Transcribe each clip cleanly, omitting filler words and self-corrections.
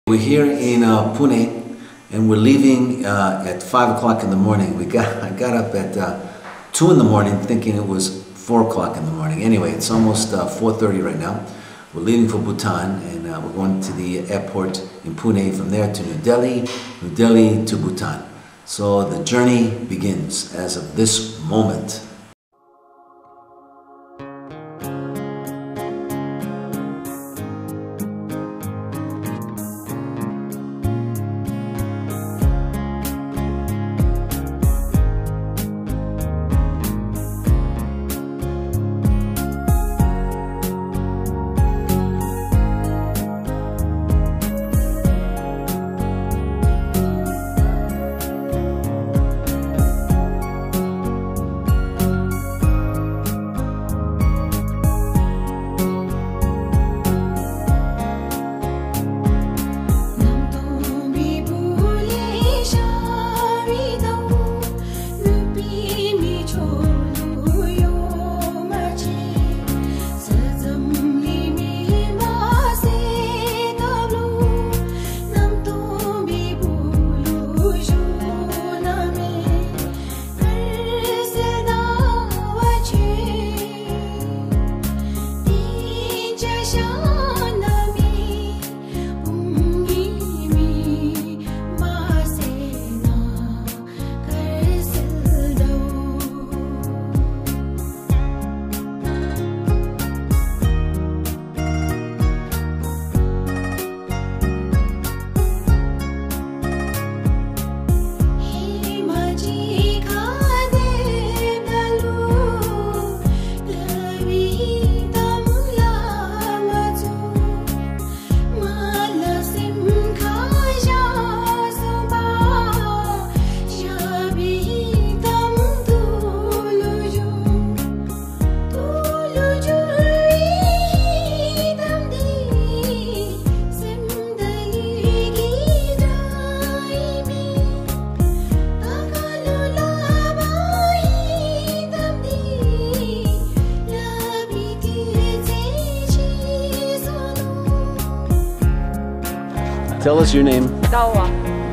We're here in Pune, and we're leaving at 5 o'clock in the morning. I got up at 2 in the morning thinking it was 4 o'clock in the morning. Anyway, it's almost 4:30 right now. We're leaving for Bhutan, and we're going to the airport in Pune, from there to New Delhi to Bhutan. So the journey begins as of this moment. Tell us your name. Dawa.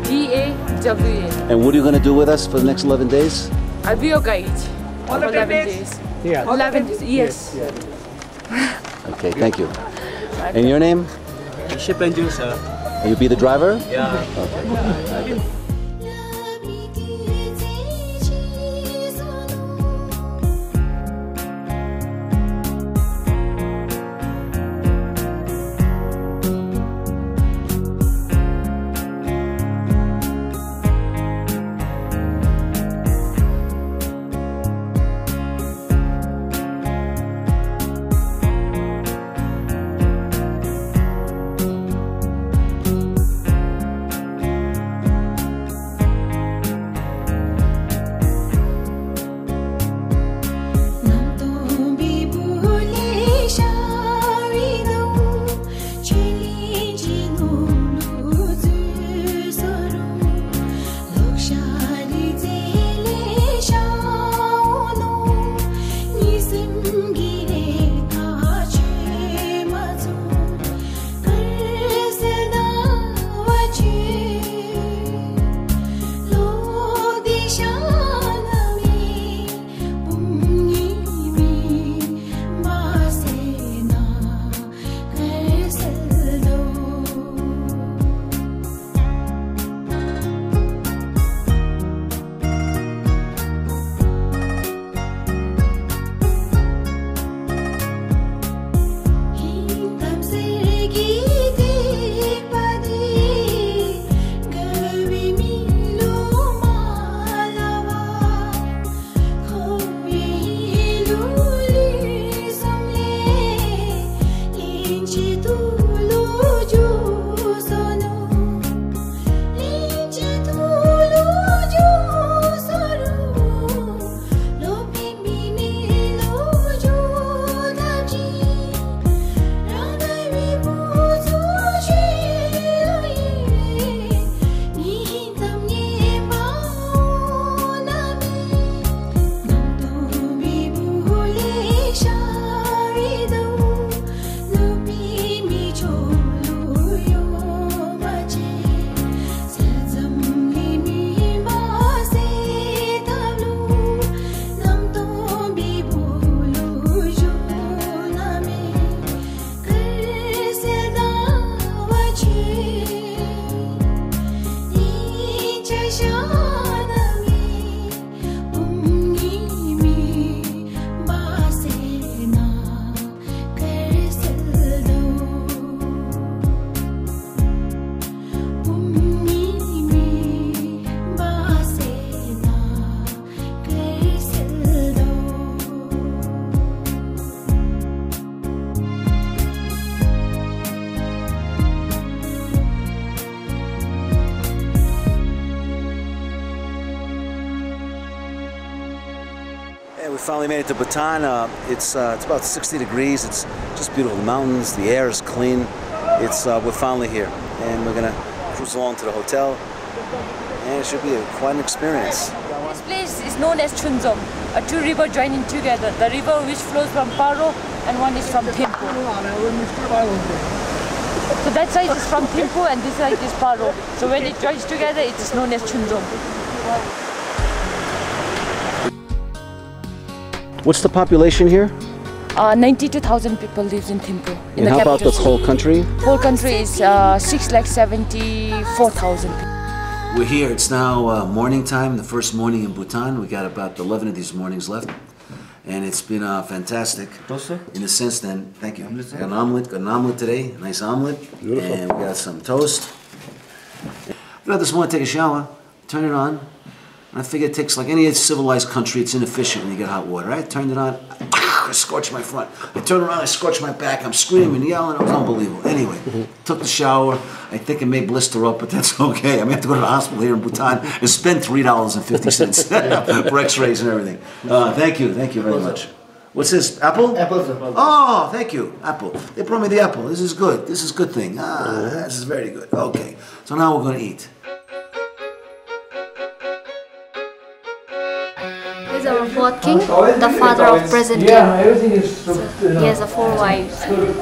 D-A-W-A. And what are you going to do with us for the next 11 days? I'll be your guide. All for 11 days? Yeah. 11 days, yes. Okay, thank you. And your name? Ship engine, sir. Will you be the driver? Yeah. Okay. finally made it to Bhutan. It's about 60 degrees. It's just beautiful. The mountains, the air is clean. We're finally here, and we're gonna cruise along to the hotel, and it should be quite an experience. This place is known as Chunzom, two rivers joining together. The river which flows from Paro and one is from Thimphu. So that side is from Thimphu and this side is Paro. So when it joins together, it is known as Chunzom. What's the population here? 92,000 people live in Thimphu. And how about the whole country? Whole country is 6,74,000. We're here. It's now morning time, the first morning in Bhutan. We got about 11 of these mornings left. And it's been fantastic. In a sense then, thank you. Got an omelet today, a nice omelet. Beautiful. And we got some toast. I got this morning to take a shower, turn it on. And I figure it takes, like any civilized country, it's inefficient when you get hot water. I turned it on, I scorched my front. I turned around, I scorched my back. I'm screaming, yelling, it was unbelievable. Anyway, took the shower. I think it may blister up, but that's okay. I may have to go to the hospital here in Bhutan and spend $3.50 for x-rays and everything. Thank you very much. What's this, apple? Apple. Oh, thank you, apple. They brought me the apple. This is good. This is a good thing. This is very good. Okay, so now we're going to eat. He's our fourth king, the father of present king. Everything is. So he has 4 wives.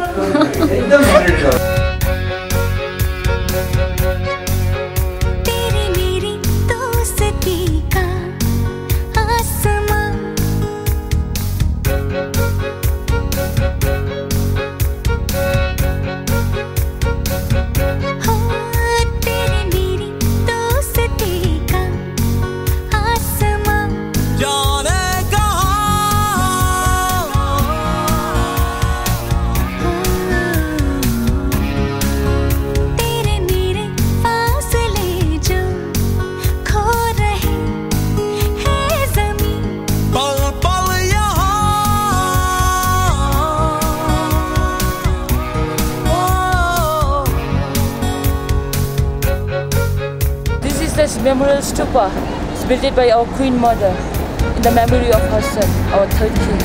This memorial stupa is built by our Queen Mother in the memory of her son, our third king.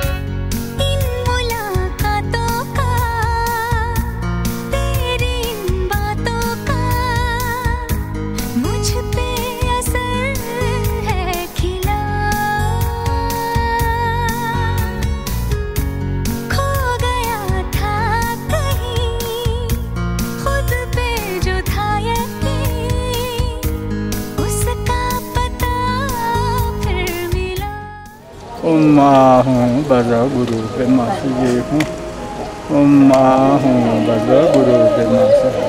Om Ahum Bhaja Guru Pema Sije Hum. Om Ahum Bhaja Guru Pema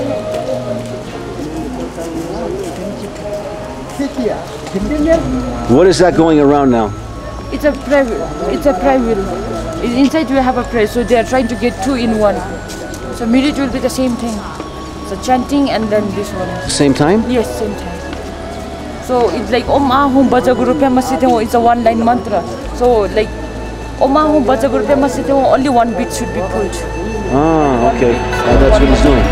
Sije. What is that going around now? It's a prayer. It's a prayer wheel. Inside we have a prayer, so they are trying to get 2 in 1. So immediately will be the same thing. So chanting and then this one. Same time? Yes, same time. So it's like Om Ahum Bhaja Guru Pema Sije Hum. It's a 1-line mantra. So like Om Ahum Bhaja Guru Pema Sije Hum, only 1 beat should be pulled. Ah, okay. That's what he's doing.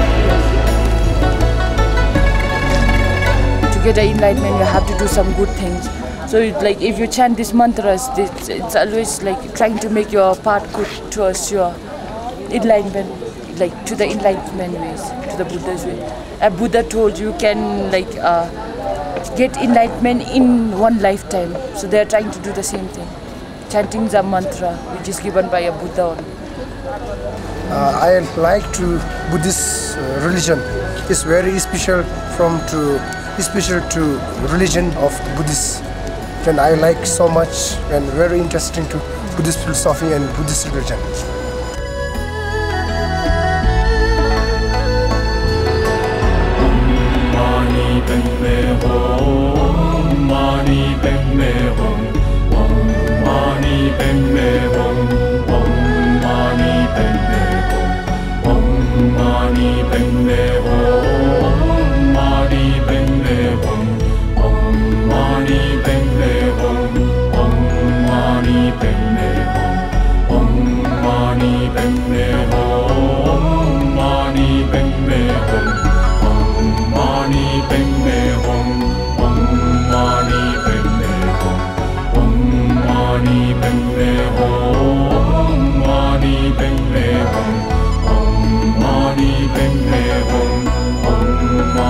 To get the enlightenment, you have to do some good things. So it's like if you chant these mantras, it's always like trying to make your path good towards your enlightenment, like to the enlightenment ways, to the Buddha's way. A Buddha told you can like get enlightenment in 1 lifetime. So they are trying to do the same thing. Chanting the mantra, which is given by a Buddha. I like to Buddhist religion. It's very special to religion of Buddhists. And I like so much and very interesting to Buddhist philosophy and Buddhist religion. Om Mani Padme Hum.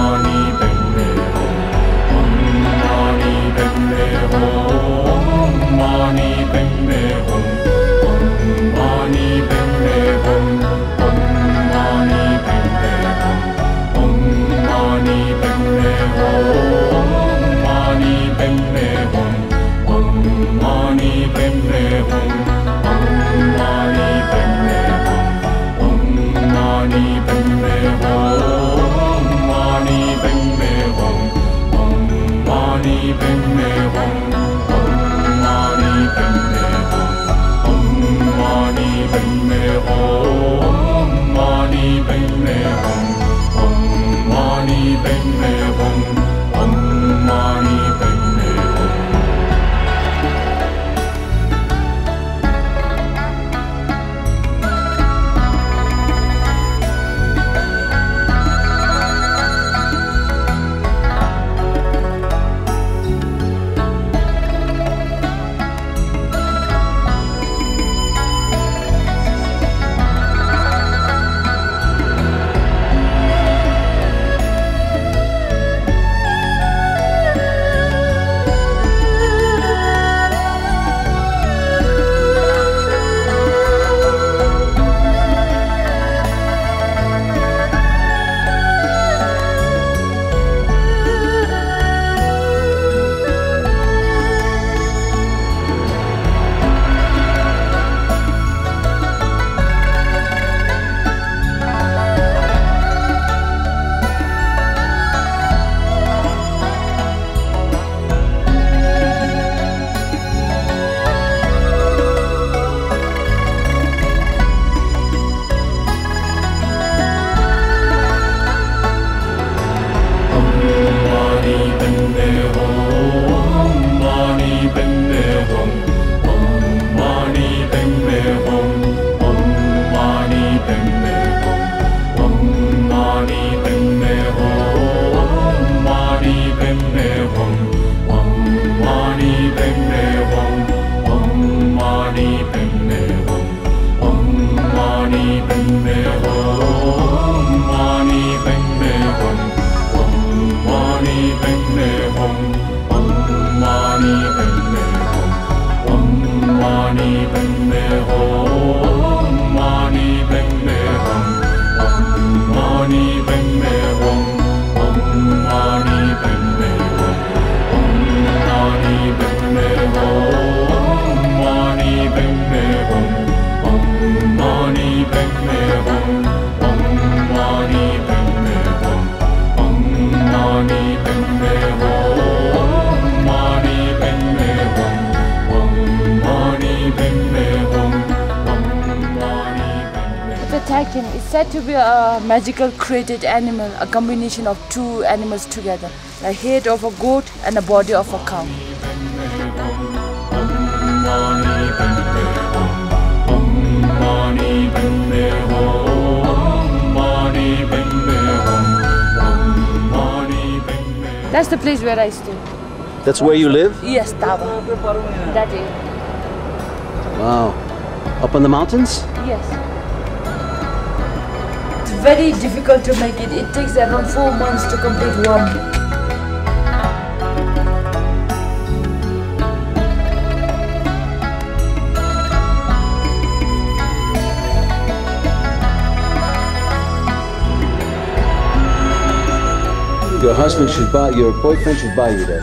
Is said to be a magical created animal, a combination of two animals together, the head of a goat and the body of a cow. That's the place where I stay. That's where you live? Yes, Tava. That is. Wow. Up on the mountains? Yes. It's very difficult to make it. It takes around 4 months to complete one. Your husband should buy, your boyfriend should buy you that.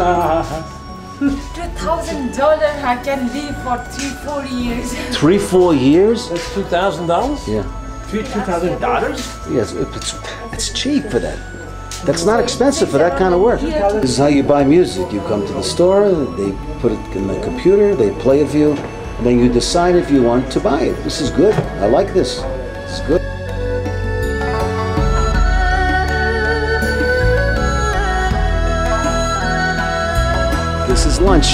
$2,000 I can live for 3-4 years. 3-4 years? That's $2,000? Yeah. $2,000? Yes, it's cheap for that. That's not expensive for that kind of work. This is how you buy music. You come to the store, they put it in the computer, they play it for you, and then you decide if you want to buy it. This is good. I like this. This is good. This is lunch.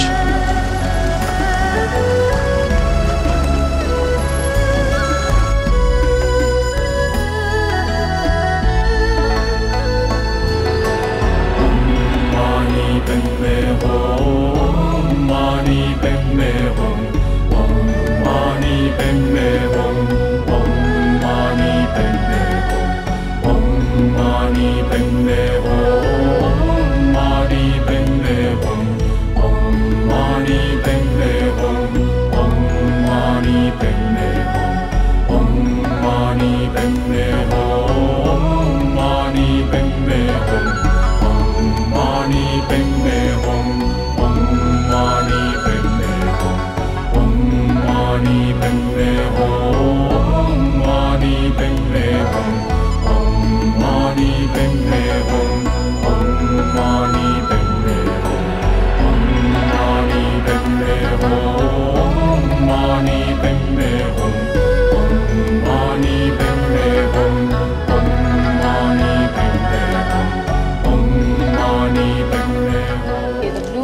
Om Mani Padme Hum.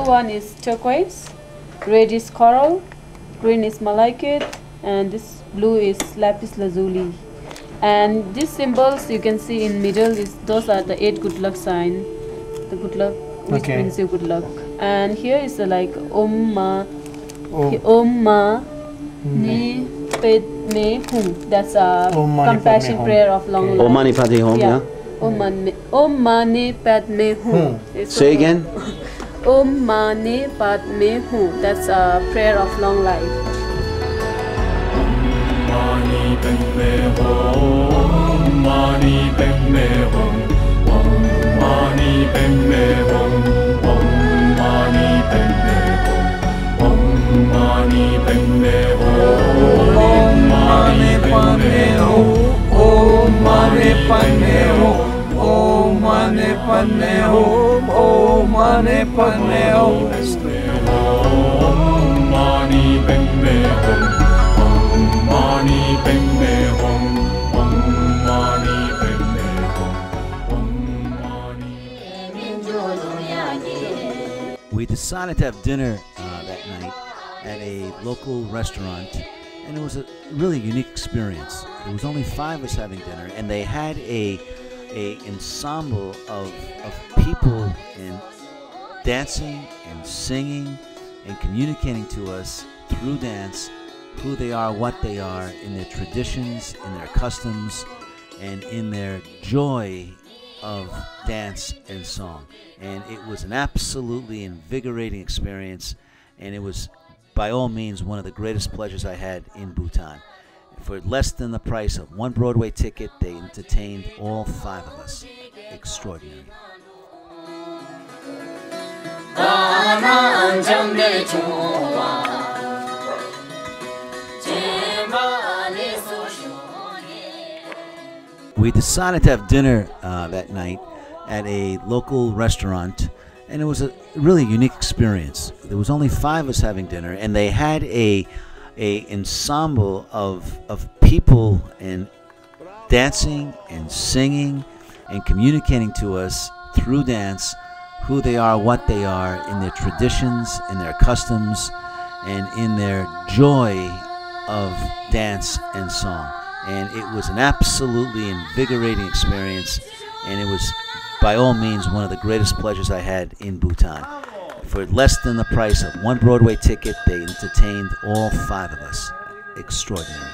one is turquoise, red is coral, green is malachite, and this blue is lapis lazuli. And these symbols you can see in middle is those are the 8 good luck sign, the good luck which brings you good luck. And here is like Om Ma Ni Ped Me Hum. That's a compassion prayer of long life. Om Mani Padme Hum, yeah. Om Mani Padme Hum. Say again. Om Mani Padme Hum. That's a prayer of long life. Mani Padme Hum, Mani Padme Hum, Om Mani Padme Hum, Om Mani Padme Hum, Om Mani Padme Hum, Om Mani Padme Hum, Om Mani Padme Hum, Om Mani Padme Hum, Om Mani Padme Hum, Om Mani Padme Hum. Mani Padme Hum, Om Mani Padme Hum, Om Mani. We decided to have dinner that night at a local restaurant, and it was a really unique experience. There was only 5 of us having dinner, and they had a ensemble of people and dancing and singing and communicating to us through dance who they are, what they are, in their traditions, in their customs, and in their joy of dance and song. And it was an absolutely invigorating experience, and it was by all means one of the greatest pleasures I had in Bhutan. For less than the price of 1 Broadway ticket, they entertained all 5 of us. Extraordinary. We decided to have dinner that night at a local restaurant, and it was a really unique experience. There was only 5 of us having dinner, and they had a ensemble of people and dancing and singing and communicating to us through dance who they are, what they are, in their traditions, in their customs, and in their joy of dance and song. And it was an absolutely invigorating experience, and it was by all means one of the greatest pleasures I had in Bhutan. For less than the price of 1 Broadway ticket, they entertained all 5 of us. Extraordinary.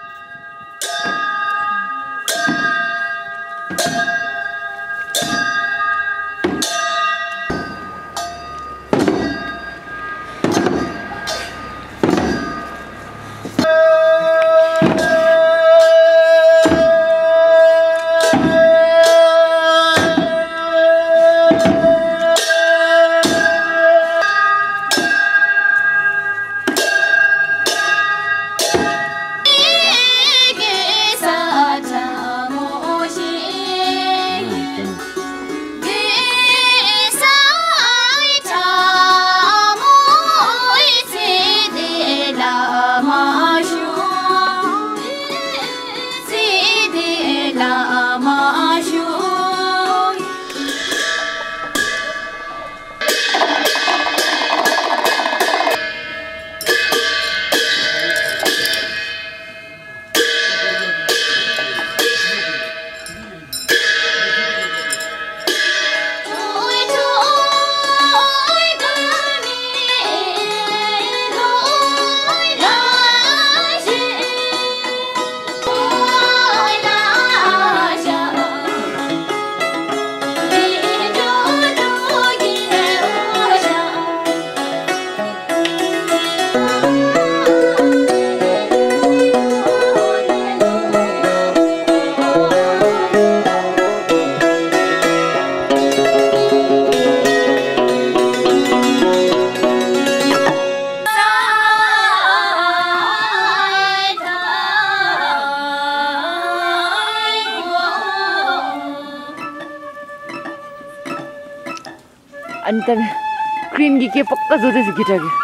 अनि त green के पक्का जोदैछ guitar के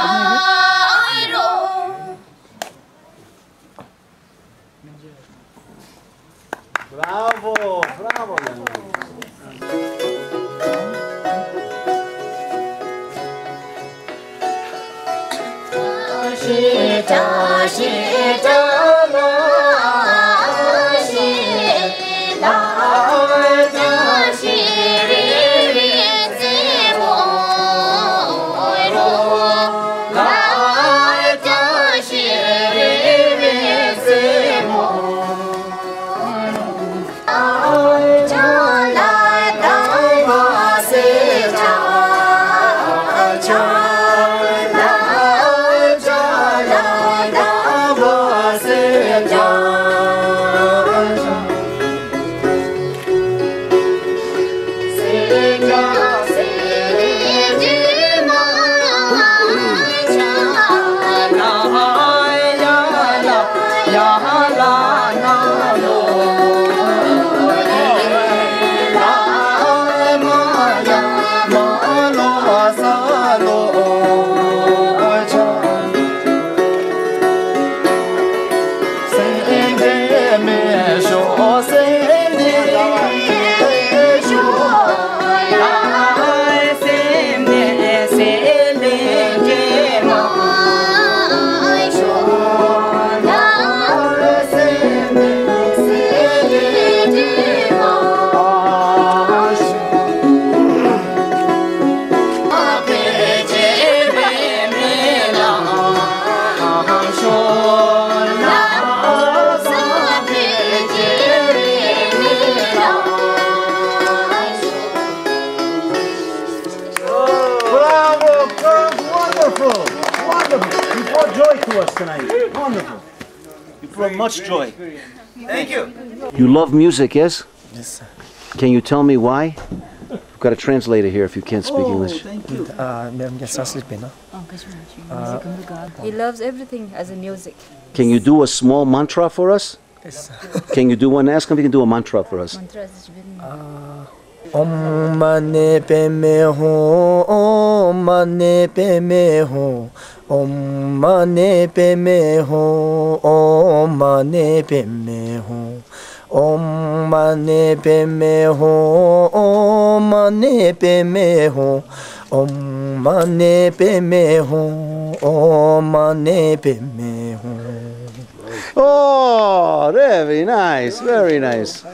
Bravo, bravo. Tonight. Wonderful. You brought much joy. Thank you. You love music, yes? Yes, sir. Can you tell me why? We've got a translator here if you can't speak English. Thank you. He loves everything as a music. Can you do a small mantra for us? Yes, sir. Can you do one? Ask him if he can do a mantra for us. Om mane padme ho, Om mane padme ho, Om mane padme ho, Om mane padme ho, Om mane padme ho, Om mane padme ho, Om mane padme ho, Om mane padme ho. Oh, very nice, very nice.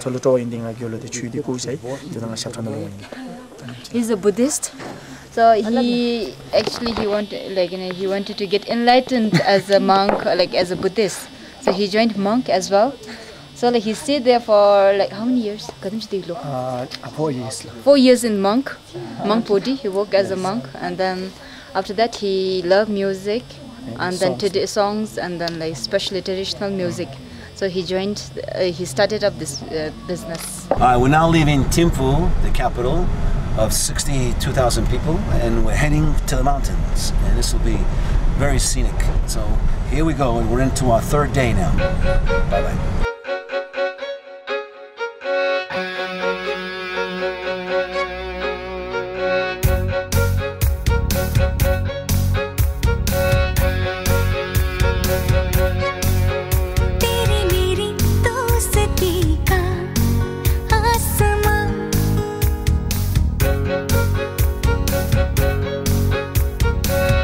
He's a Buddhist, so he wanted to get enlightened as a monk, like as a Buddhist. So he joined monk as well. So like he stayed there for like how many years? 4 years. 4 years in monk Bodhi. He worked as a monk, and then after that he loved music. And then songs, and then like especially traditional music. So he joined, he started up this business. We're now leaving Thimphu, the capital of 62,000 people, and we're heading to the mountains. And this will be very scenic. So here we go, and we're into our third day now. Bye-bye.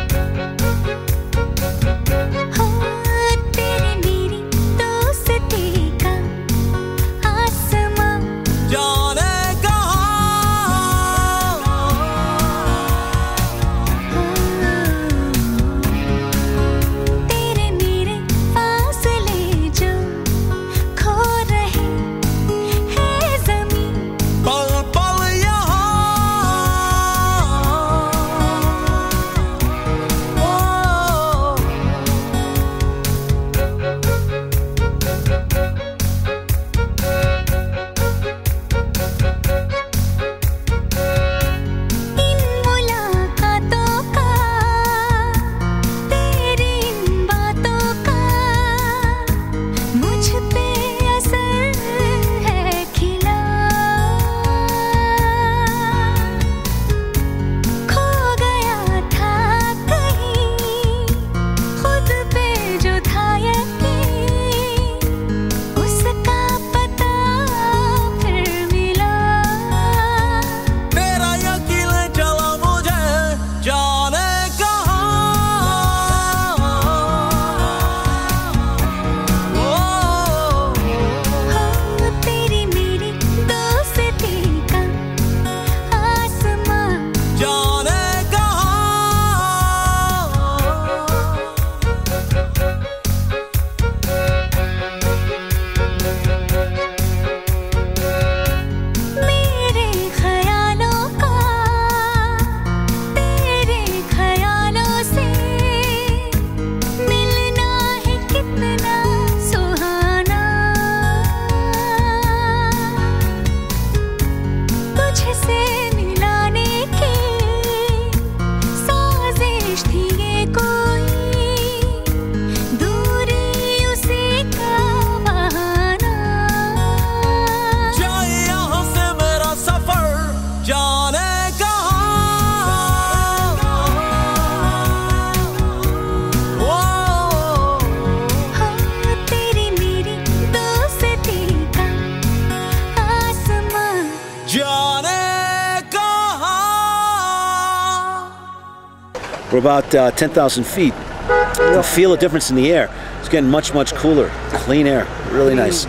तेरी मेरी दोस्ती We're about 10,000 feet. You can feel the difference in the air. It's getting much, much cooler. Clean air. Really nice.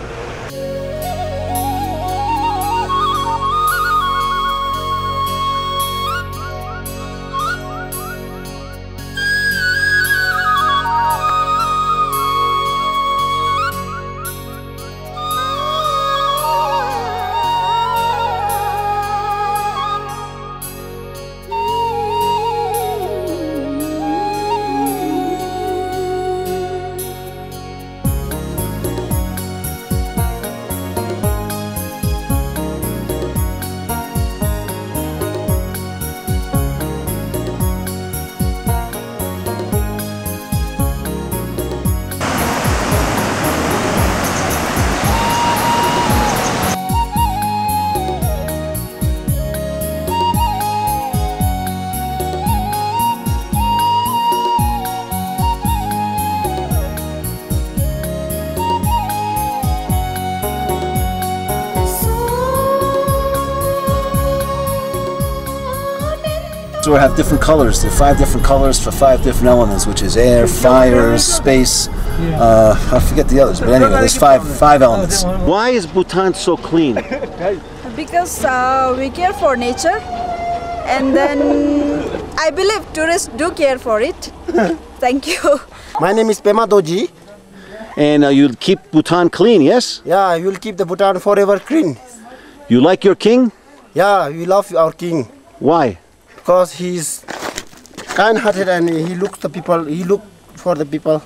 So we have different colors. There are 5 different colors for 5 different elements, which is air, fire, space. I forget the others, but anyway, there's five elements. Why is Bhutan so clean? Because we care for nature, and then I believe tourists do care for it. Thank you. My name is Pema Doji. And you'll keep Bhutan clean, yes? Yeah, we will keep the Bhutan forever clean. You like your king? Yeah, we love our king. Why? Because he's kind-hearted and he looks the people. He look for the people.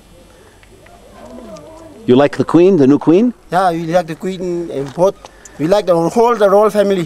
You like the queen, the new queen? Yeah, we like the queen and both. We like the royal family.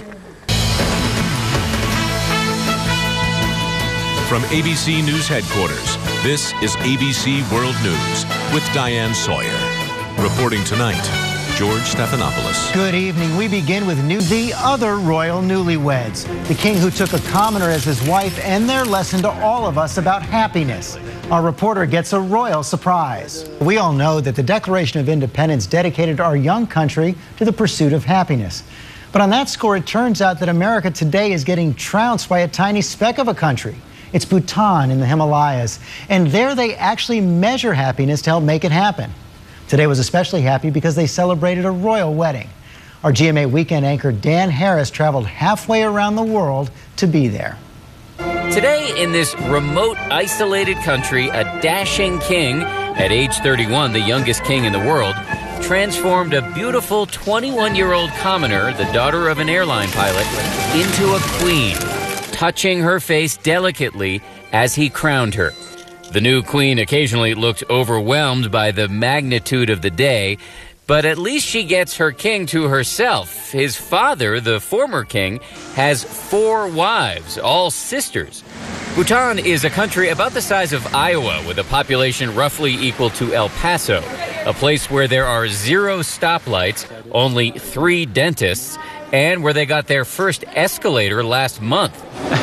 From ABC News Headquarters, this is ABC World News with Diane Sawyer. Reporting tonight, George Stephanopoulos. Good evening. We begin with the other royal newlyweds. The king who took a commoner as his wife and their lesson to all of us about happiness. Our reporter gets a royal surprise. We all know that the Declaration of Independence dedicated our young country to the pursuit of happiness. But on that score, it turns out that America today is getting trounced by a tiny speck of a country. It's Bhutan in the Himalayas. And there they actually measure happiness to help make it happen. Today was especially happy because they celebrated a royal wedding. Our GMA weekend anchor Dan Harris traveled halfway around the world to be there. Today, in this remote, isolated country, a dashing king, at age 31, the youngest king in the world, transformed a beautiful 21-year-old commoner, the daughter of an airline pilot, into a queen, touching her face delicately as he crowned her. The new queen occasionally looked overwhelmed by the magnitude of the day, but at least she gets her king to herself. His father, the former king, has 4 wives, all sisters. Bhutan is a country about the size of Iowa, with a population roughly equal to El Paso, a place where there are 0 stoplights, only 3 dentists, and where they got their first escalator last month.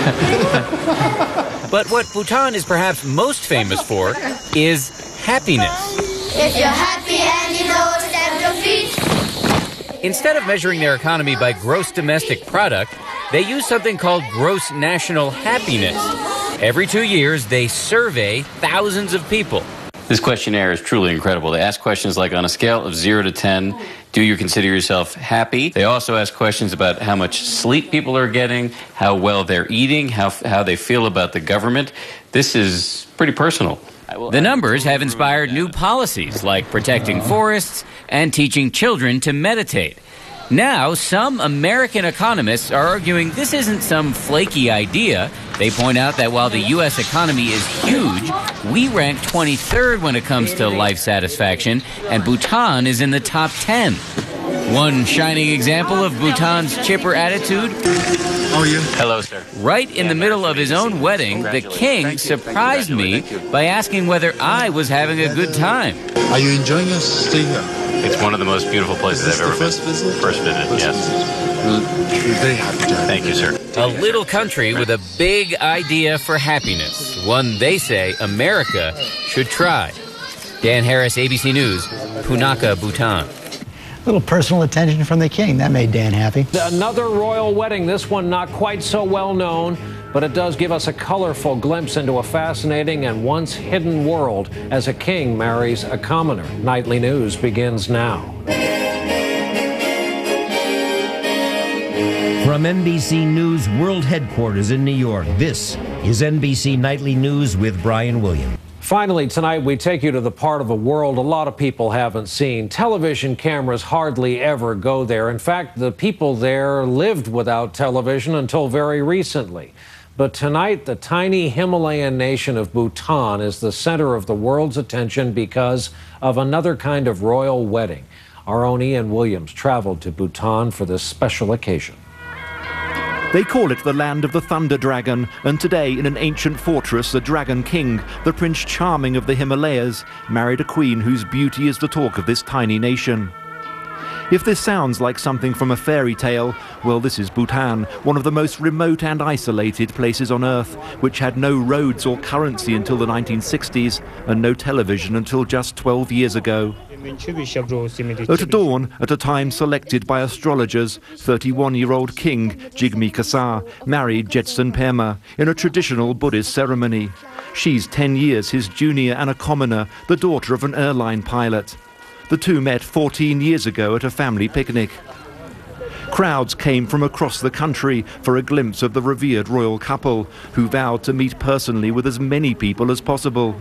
But what Bhutan is perhaps most famous for is happiness. If you're happy and you know step your feet. Instead of measuring their economy by gross domestic product, they use something called gross national happiness. Every 2 years, they survey thousands of people. This questionnaire is truly incredible. They ask questions like, on a scale of 0 to 10, do you consider yourself happy? They also ask questions about how much sleep people are getting, how well they're eating, how they feel about the government. This is pretty personal. The numbers have inspired new policies like protecting forests and teaching children to meditate. Now, some American economists are arguing this isn't some flaky idea. They point out that while the U.S. economy is huge, we rank 23rd when it comes to life satisfaction, and Bhutan is in the top 10. One shining example of Bhutan's chipper attitude. Oh, yeah. Hello, sir. Right in the middle of his own wedding, the king surprised me by asking whether I was having a good time. Are you enjoying your stay here? It's one of the most beautiful places I've ever been. First visit? First visit, yes. We're very happy to have Thank you, sir. A little country with a big idea for happiness, one they say America should try. Dan Harris, ABC News, Punakha, Bhutan. A little personal attention from the king. That made Dan happy. Another royal wedding, this one not quite so well known. but it does give us a colorful glimpse into a fascinating and once hidden world as a king marries a commoner. Nightly News begins now. From NBC News World Headquarters in New York, this is NBC Nightly News with Brian Williams. Finally, tonight we take you to the part of the world a lot of people haven't seen. Television cameras hardly ever go there. In fact, the people there lived without television until very recently. But tonight, the tiny Himalayan nation of Bhutan is the center of the world's attention because of another kind of royal wedding. Our own Ian Williams traveled to Bhutan for this special occasion. They call it the land of the Thunder Dragon, and today in an ancient fortress, the Dragon King, the Prince Charming of the Himalayas, married a queen whose beauty is the talk of this tiny nation. If this sounds like something from a fairy tale, well, this is Bhutan, one of the most remote and isolated places on Earth, which had no roads or currency until the 1960s and no television until just 12 years ago. At dawn, at a time selected by astrologers, 31-year-old King Jigme Khesar married Jetsun Pema in a traditional Buddhist ceremony. She's 10 years his junior and a commoner, the daughter of an airline pilot. The two met 14 years ago at a family picnic. Crowds came from across the country for a glimpse of the revered royal couple, who vowed to meet personally with as many people as possible.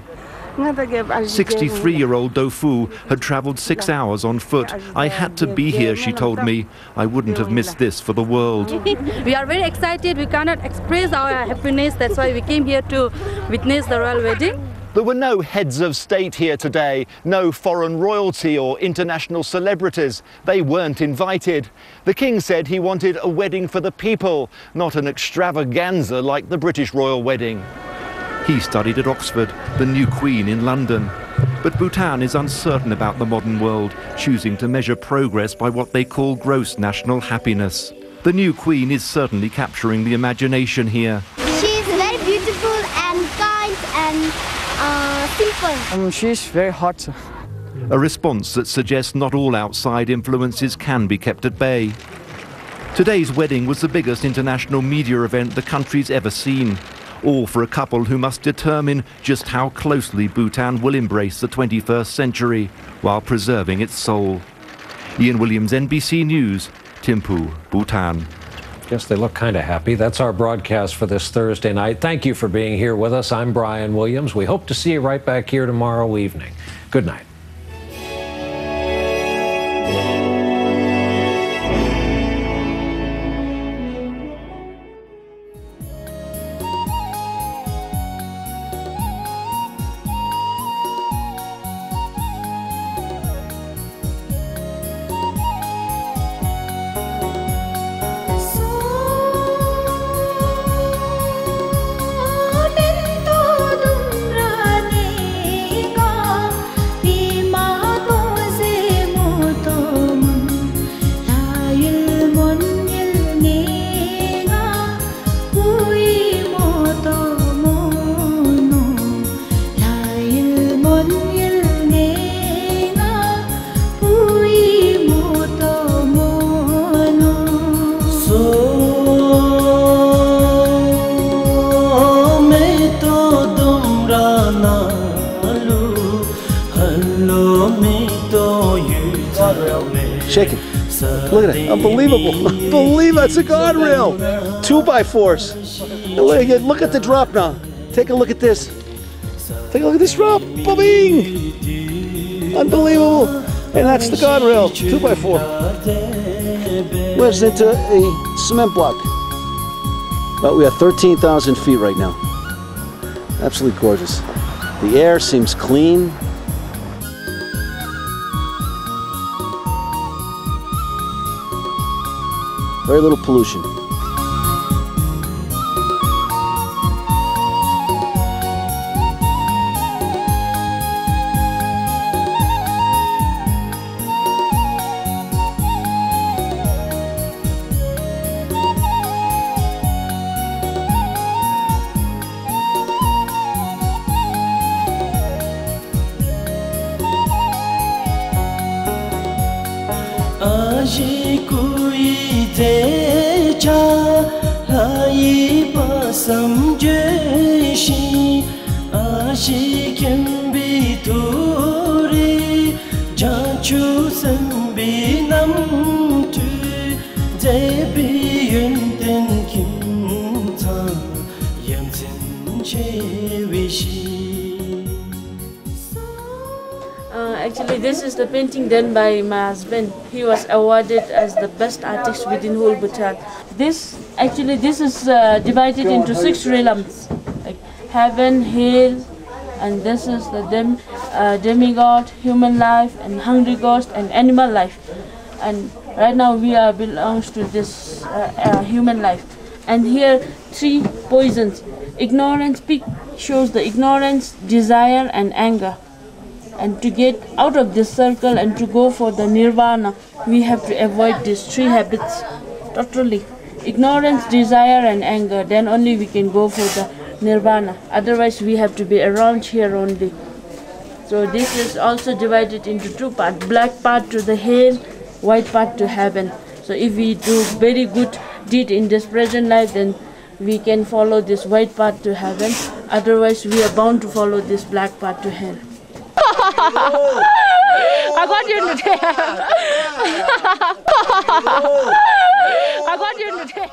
63-year-old Dofu had travelled 6 hours on foot. I had to be here, she told me. I wouldn't have missed this for the world. We are very excited. We cannot express our happiness. That's why we came here to witness the royal wedding. There were no heads of state here today, no foreign royalty or international celebrities. They weren't invited. The king said he wanted a wedding for the people, not an extravaganza like the British royal wedding. He studied at Oxford, the new Queen in London. But Bhutan is uncertain about the modern world, choosing to measure progress by what they call gross national happiness. The new Queen is certainly capturing the imagination here. She's very beautiful and kind and simple. She's very hot. A response that suggests not all outside influences can be kept at bay. Today's wedding was the biggest international media event the country's ever seen. All for a couple who must determine just how closely Bhutan will embrace the 21st century while preserving its soul. Ian Williams, NBC News, Thimphu, Bhutan. Guess they look kind of happy. That's our broadcast for this Thursday night. Thank you for being here with us. I'm Brian Williams. We hope to see you right back here tomorrow evening. Good night. Shake it. Look at it. Unbelievable. Unbelievable. It's a guardrail. 2x4s. Look at the drop now. Take a look at this. Take a look at this drop. Bing! Unbelievable. And that's the guardrail. 2x4. Where's into a cement block? Well, we are 13,000 feet right now. Absolutely gorgeous. The air seems clean. Very little pollution. Aji kui de cha lai bas samjeshi ashikem bituri jachu sambi nam tu debi yunten kim ta yamsin chewishi. Actually, this is the painting done by my husband. He was awarded as the best artist within whole Bhutan. This is divided into 6 realms, like heaven, hell, and this is the demigod, human life, and hungry ghost, and animal life. And right now we belongs to this human life. And here 3 poisons. Ignorance shows the ignorance, desire, and anger. And to get out of this circle and to go for the nirvana, we have to avoid these 3 habits totally. Ignorance, desire, and anger, then only we can go for the nirvana. Otherwise, we have to be around here only. So this is also divided into 2 parts, black part to the hell, white part to heaven. So if we do very good deed in this present life, then we can follow this white part to heaven. Otherwise, we are bound to follow this black part to hell. I got you in the tail. I got you in the tail.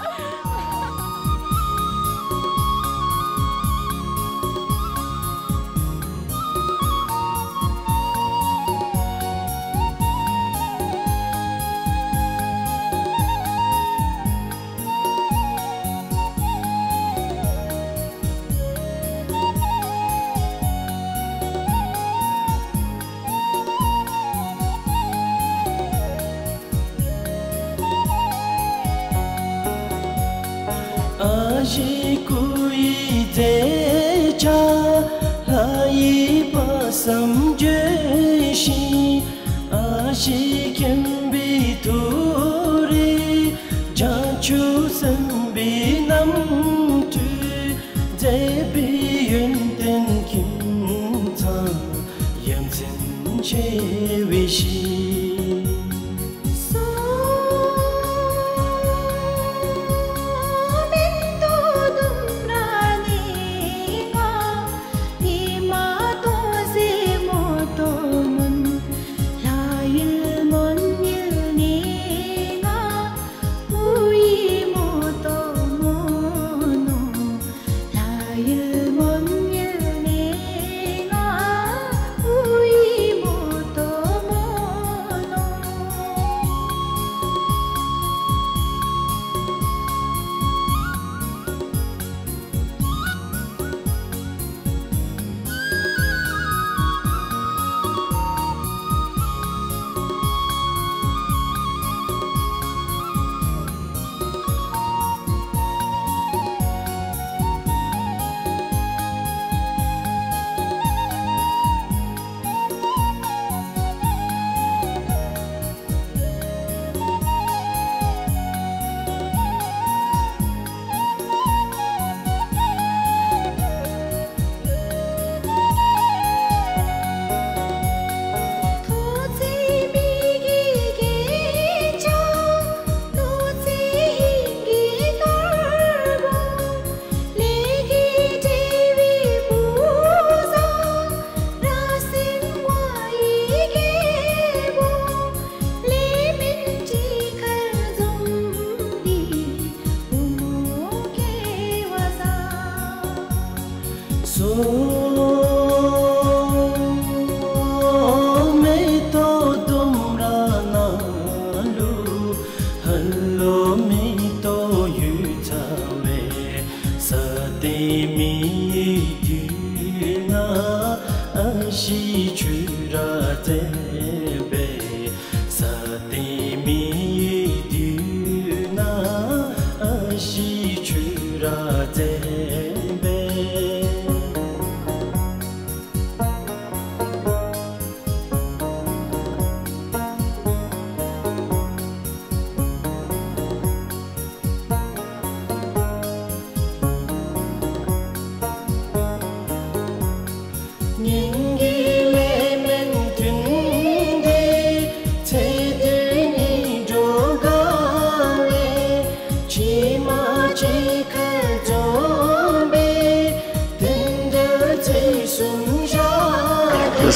Ashikui techa lai pasam jeshi ashikem bituri jachu sambi nam tu debi yunten kim ta yamsin chewishi.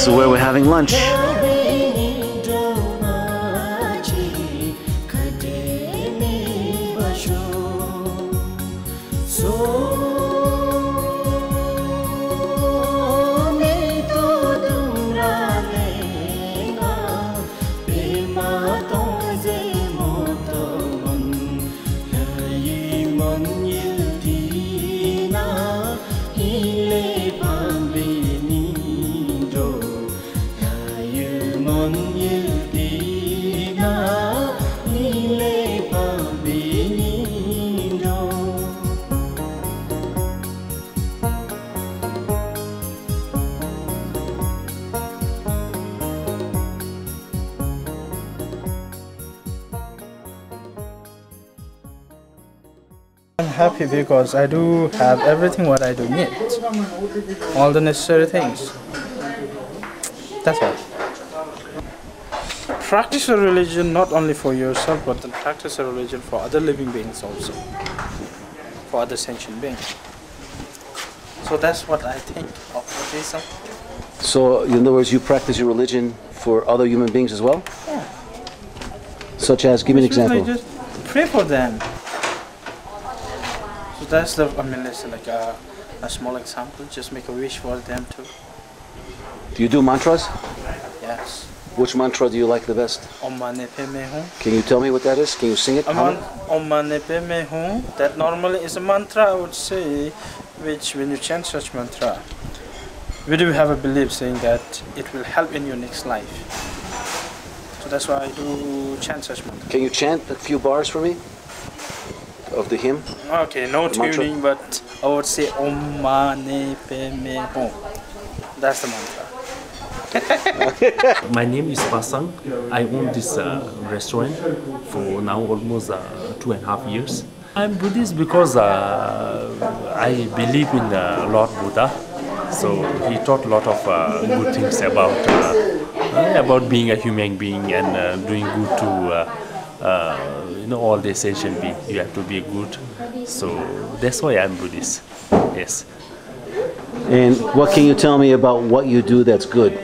This is where we're having lunch. I'm happy because I do have everything what I do need, all the necessary things. That's all. Practice a religion not only for yourself, but then practice a religion for other living beings also, for other sentient beings. So that's what I think of Buddhism. So, in other words, you practice your religion for other human beings as well? Yeah. Such as, give me an example. Just pray for them. So that's the, I mean, let's say like a small example, just make a wish for them too. Do you do mantras? Yes. Which mantra do you like the best? Om Mani Padme Hum. Can you tell me what that is? Can you sing it? Om Mani Padme Hum, that normally is a mantra, I would say, which when you chant such mantra, we do have a belief saying that it will help in your next life. So that's why I do chant such mantra. Can you chant a few bars for me? Of the hymn? Okay, no tuning, but I would say Om Mani Padme Hum. That's the mantra. My name is Pasang. I own this restaurant for now almost 2.5 years. I'm Buddhist because I believe in Lord Buddha. So he taught a lot of good things about being a human being and doing good to all the sentient beings. You have to be good. So that's why I'm Buddhist. Yes. And what can you tell me about what you do that's good?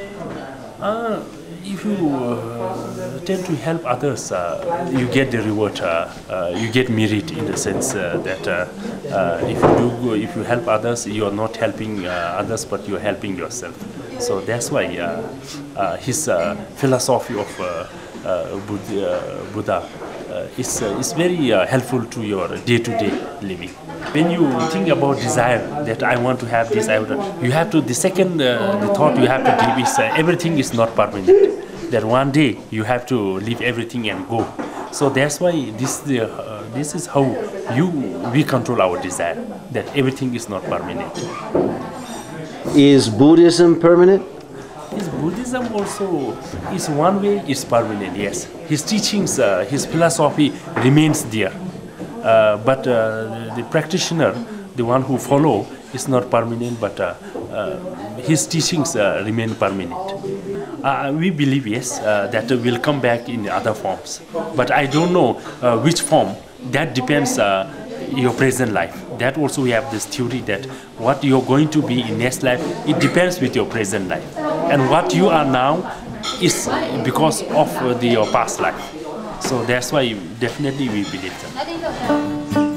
If you tend to help others, you get the reward. You get merit in the sense that if you help others, you are not helping others, but you are helping yourself. So that's why his philosophy of Buddha is very helpful to your day-to-day living. When you think about desire, that I want to have this, you have to, the second the thought you have to give is everything is not permanent. That one day you have to leave everything and go. So that's why this is how we control our desire, that everything is not permanent. Is Buddhism permanent? Is Buddhism also is one way is permanent, yes. His teachings, his philosophy remains there. But the practitioner, the one who follow, is not permanent, but his teachings remain permanent. We believe, yes, that will come back in other forms. But I don't know which form. That depends your present life. That also we have this theory that what you're going to be in next life, it depends with your present life. And what you are now is because of your past life. So that's why definitely we believe that.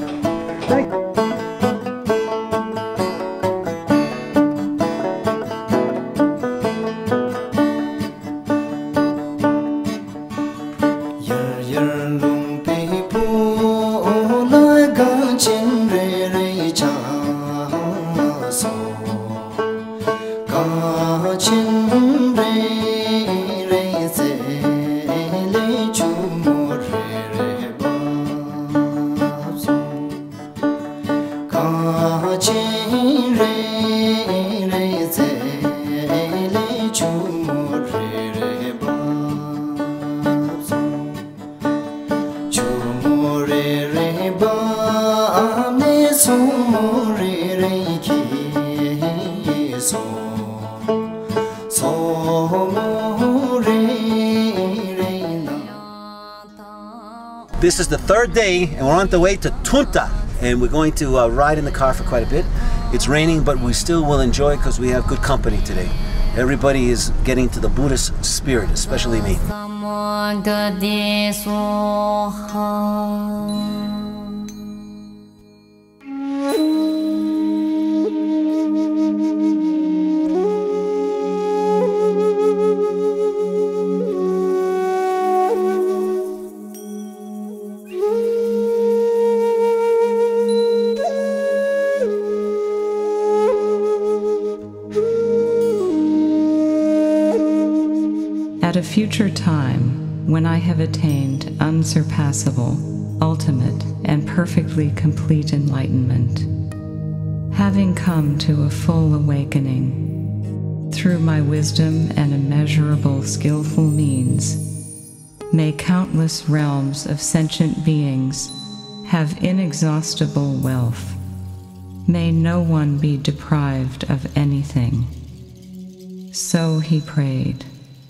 This is the third day and we're on the way to Tunta, and we're going to ride in the car for quite a bit. It's raining, but we still will enjoy because we have good company today. Everybody is getting to the Buddhist spirit, especially me. At a future time, when I have attained unsurpassable, ultimate, and perfectly complete enlightenment, having come to a full awakening, through my wisdom and immeasurable skillful means, may countless realms of sentient beings have inexhaustible wealth. May no one be deprived of anything. So he prayed.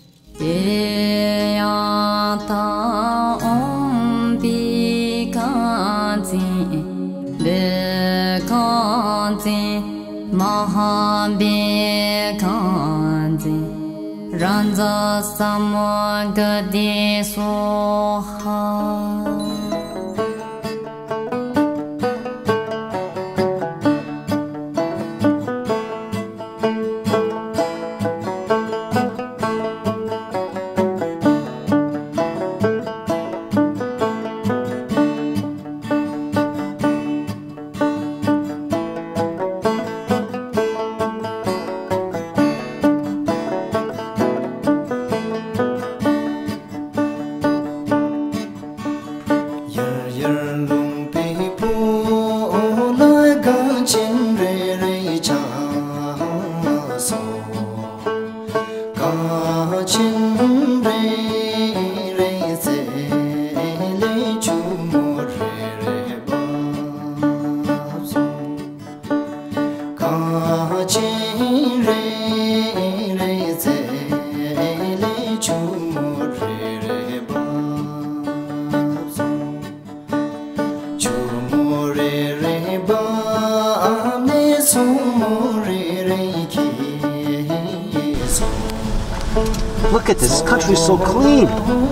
Look at this country, is so clean.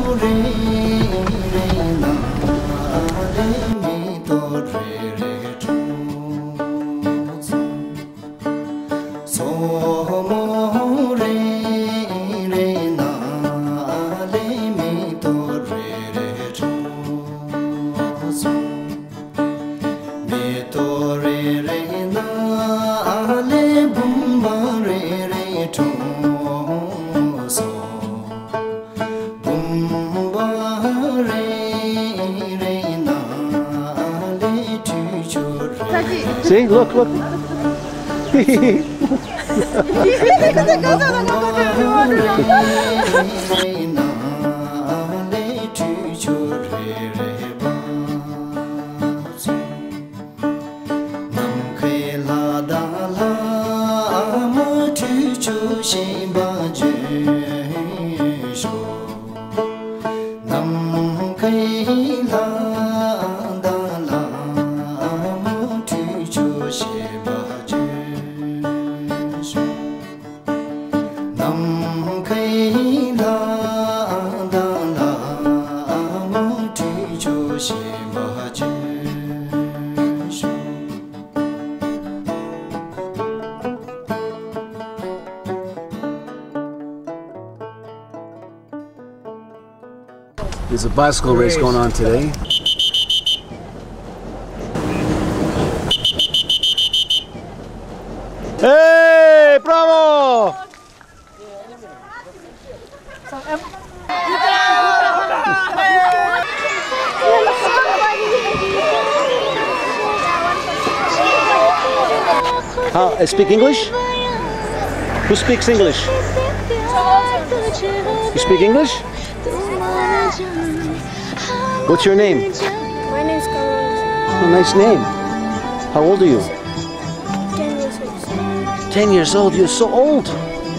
See, look, look. There's a bicycle race going on today. Hey, bravo! How, speak English? Who speaks English? You speak English? What's your name? My name is Carlos. Oh, nice name. How old are you? 10 years old. 10 years old? You're so old.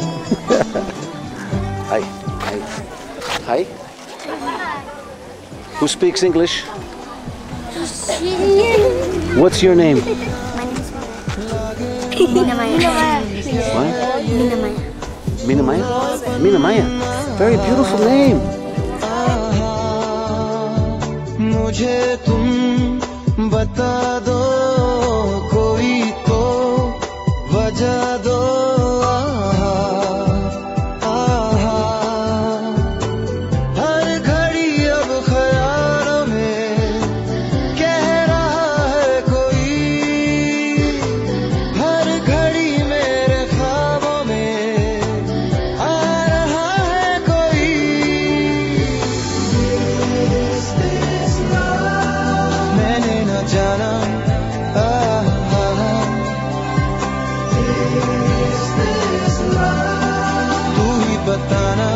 Hi. Hi. Hi. Who speaks English? What's your name? My name is Mina Maya. What? Mina Maya. Minamaya? Minamaya. Very beautiful name. मुझे तुम बता दो कोई तो वजह दो हर घड़ी अब ख्यालों में कह रहा है कोई हर घड़ी मेरे ख्वाबों में आ रहा है कोई मैंने न जाना तू ही बताना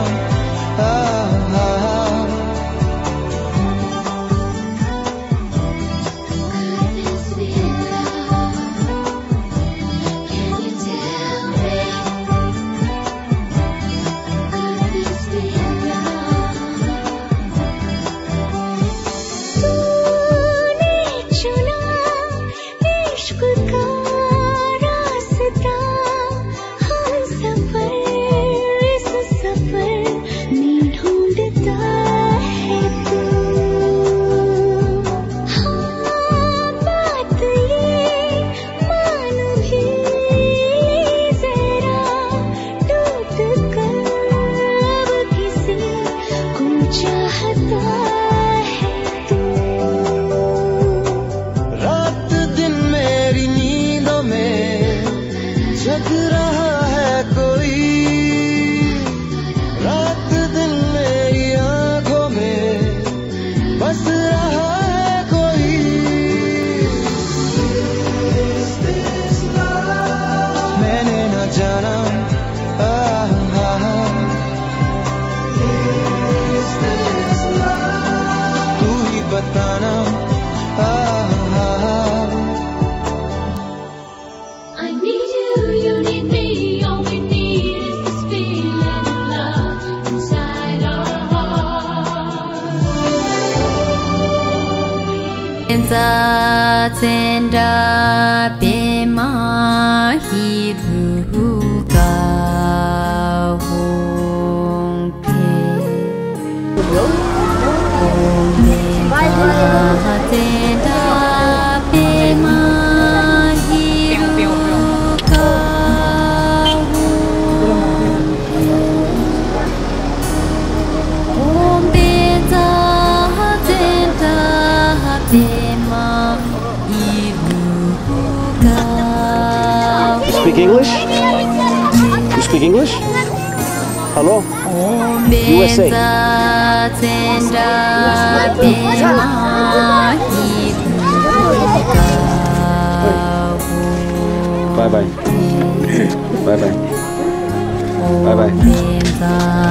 रात दिन मेरी नींदों में जग रहा है कोई रात दिन मेरी आंखों में बस रहा है कोई मैंने न जाना तू ही बताना I need you need me, all we need is this feeling of love inside our Speak English? You speak English? Hello? USA. Bye bye. Bye bye. Bye bye.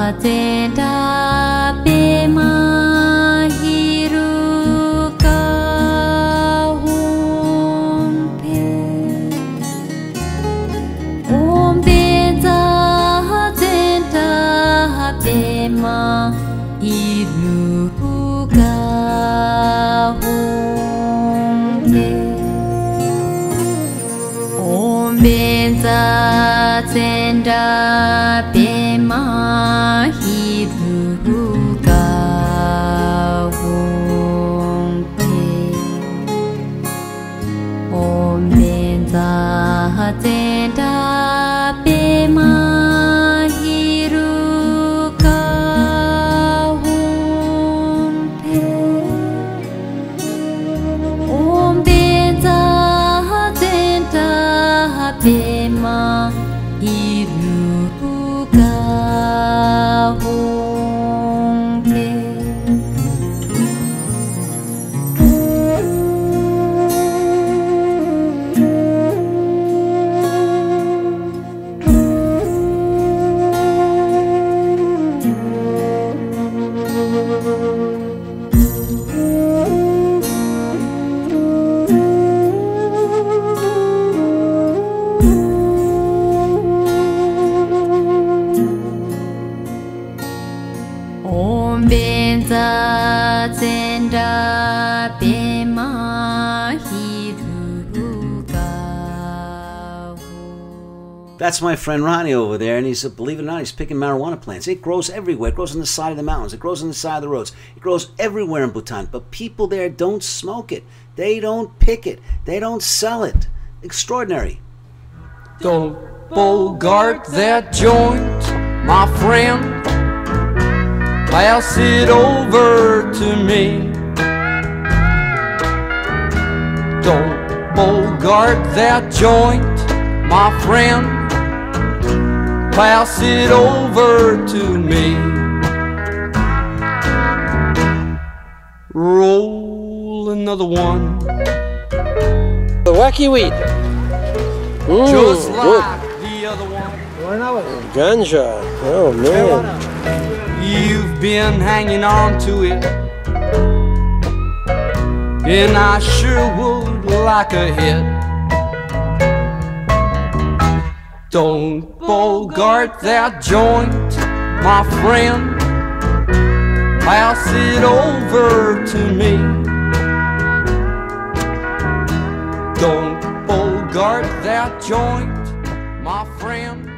That's my friend Ronnie over there, and he's, believe it or not, he's picking marijuana plants. It grows everywhere. It grows on the side of the mountains. It grows on the side of the roads. It grows everywhere in Bhutan, but people there don't smoke it. They don't pick it. They don't sell it. Extraordinary. Don't bogart that joint, my friend. Pass it over to me. Don't bogart that joint, my friend. Pass it over to me. Roll another one. The wacky weed. Just Good. like the other one. Ganja. Oh man. You've been hanging on to it, and I sure would like a hit. Don't bogart that joint, my friend. Pass it over to me. Don't bogart that joint, my friend.